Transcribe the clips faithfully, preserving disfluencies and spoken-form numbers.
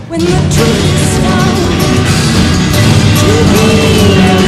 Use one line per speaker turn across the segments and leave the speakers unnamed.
when the truth is found to be.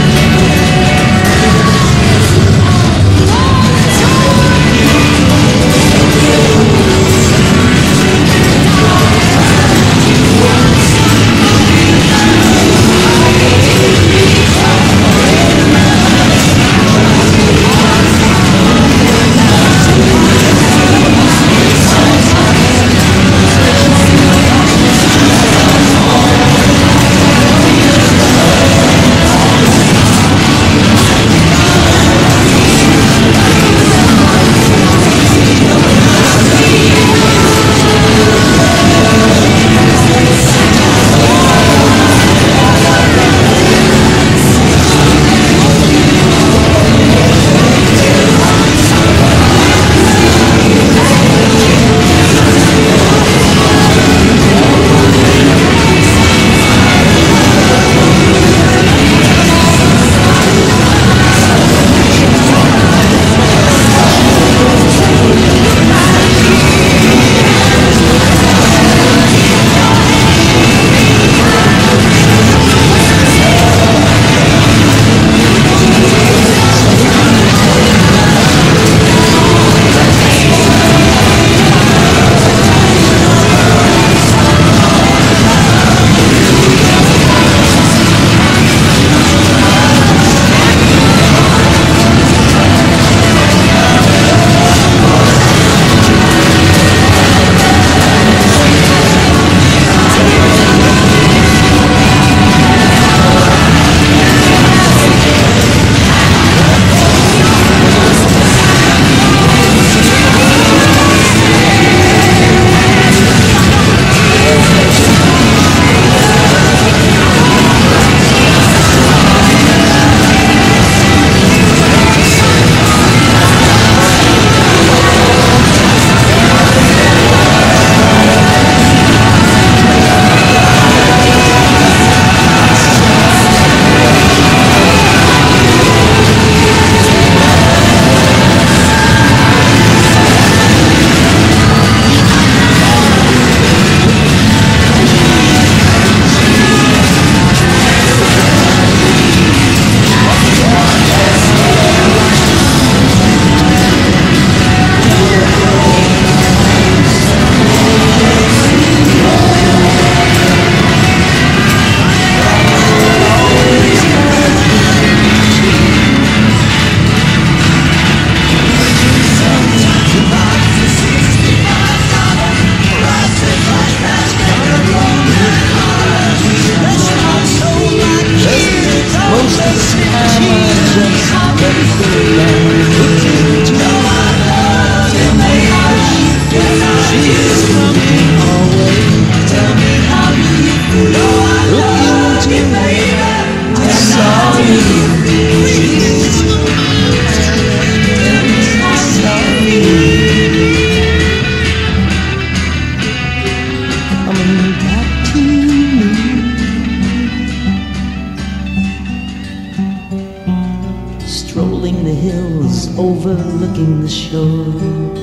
Strolling the hills, overlooking the shore,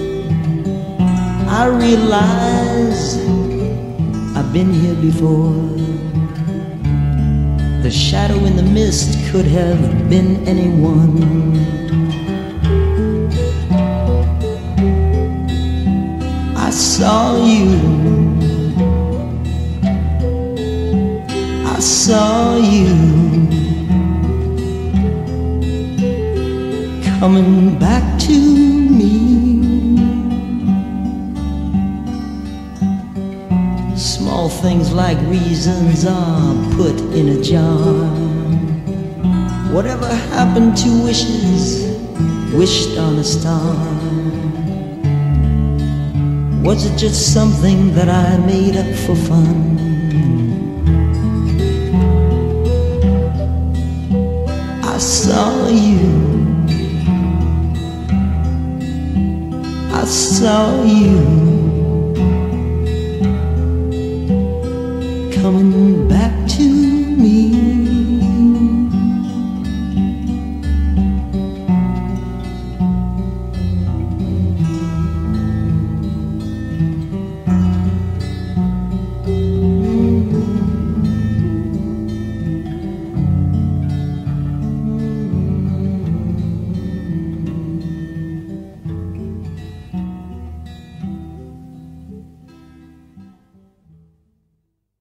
I realize I've been here before. The shadow in the mist could have been anyone. I saw you, I saw you coming back to me. Small things like reasons are put in a jar. Whatever happened to wishes wished on a star? Was it just something that I made up for fun? I saw you, I saw you coming back